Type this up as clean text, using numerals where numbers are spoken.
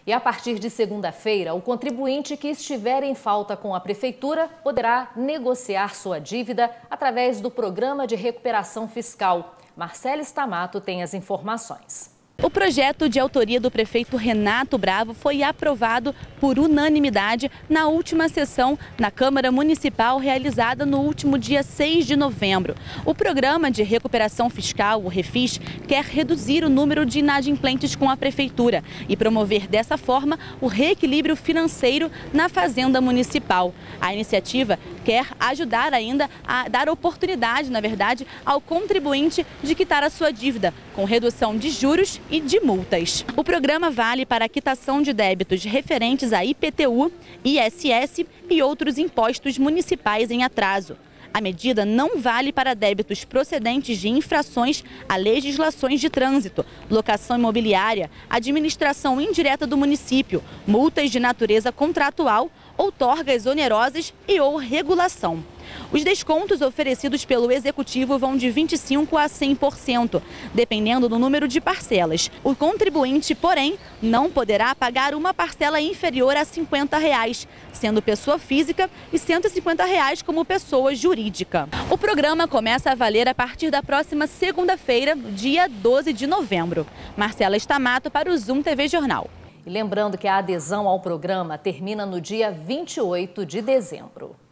E a partir de segunda-feira, o contribuinte que estiver em falta com a Prefeitura poderá negociar sua dívida através do Programa de Recuperação Fiscal. Marcela Stamato tem as informações. O projeto de autoria do prefeito Renato Bravo foi aprovado por unanimidade na última sessão na Câmara Municipal realizada no último dia 6 de novembro. O Programa de Recuperação Fiscal, o REFIS, quer reduzir o número de inadimplentes com a Prefeitura e promover dessa forma o reequilíbrio financeiro na Fazenda Municipal. A iniciativa quer ajudar ainda a dar oportunidade, na verdade, ao contribuinte de quitar a sua dívida, com redução de juros e de multas. O programa vale para a quitação de débitos referentes a IPTU, ISS e outros impostos municipais em atraso. A medida não vale para débitos procedentes de infrações a legislações de trânsito, locação imobiliária, administração indireta do município, multas de natureza contratual, outorgas onerosas e ou regulação. Os descontos oferecidos pelo Executivo vão de 25% a 100%, dependendo do número de parcelas. O contribuinte, porém, não poderá pagar uma parcela inferior a R$ 50, sendo pessoa física, e R$ 150 como pessoa jurídica. O programa começa a valer a partir da próxima segunda-feira, dia 12 de novembro. Marcela Stamato para o Zoom TV Jornal. E lembrando que a adesão ao programa termina no dia 28 de dezembro.